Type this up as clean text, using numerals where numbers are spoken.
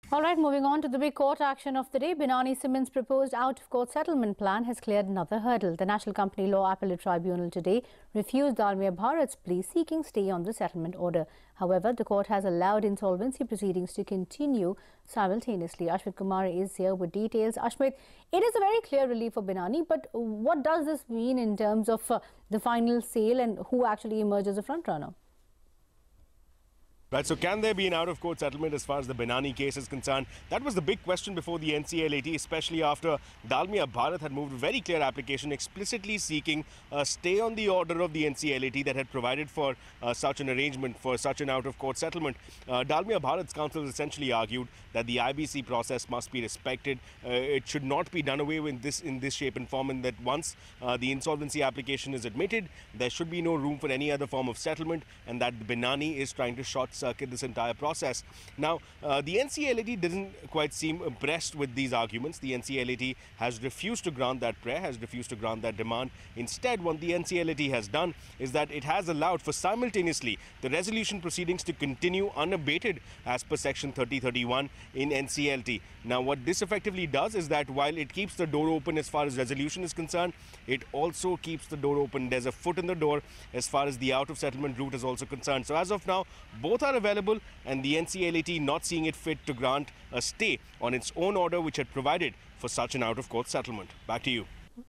All right, moving on to the big court action of the day. Binani Cement's proposed out-of-court settlement plan has cleared another hurdle. The National Company Law Appellate Tribunal today refused Dalmia Bharat's plea seeking stay on the settlement order. However, the court has allowed insolvency proceedings to continue simultaneously. Ashmit Kumar is here with details. Ashmit, it is a very clear relief for Binani, but what does this mean in terms of the final sale and who actually emerges a front-runner? Right, so can there be an out-of-court settlement as far as the Binani case is concerned? That was the big question before the NCLAT, especially after Dalmia Bharat had moved a very clear application explicitly seeking a stay on the order of the NCLAT that had provided for such an arrangement, for such an out-of-court settlement. Dalmia Bharat's counsel essentially argued that the IBC process must be respected. It should not be done away with in this shape and form, and that once the insolvency application is admitted, there should be no room for any other form of settlement, and that Binani is trying to short-circuit this entire process. Now, the NCLAT doesn't quite seem impressed with these arguments. The NCLAT has refused to grant that prayer, has refused to grant that demand. Instead, what the NCLAT has done is that it has allowed for simultaneously the resolution proceedings to continue unabated as per section 3031 in NCLT. Now, what this effectively does is that while it keeps the door open as far as resolution is concerned, it also keeps the door open. There's a foot in the door as far as the out-of-settlement route is also concerned. So as of now, both are available, and the NCLAT not seeing it fit to grant a stay on its own order which had provided for such an out-of-court settlement. Back to you.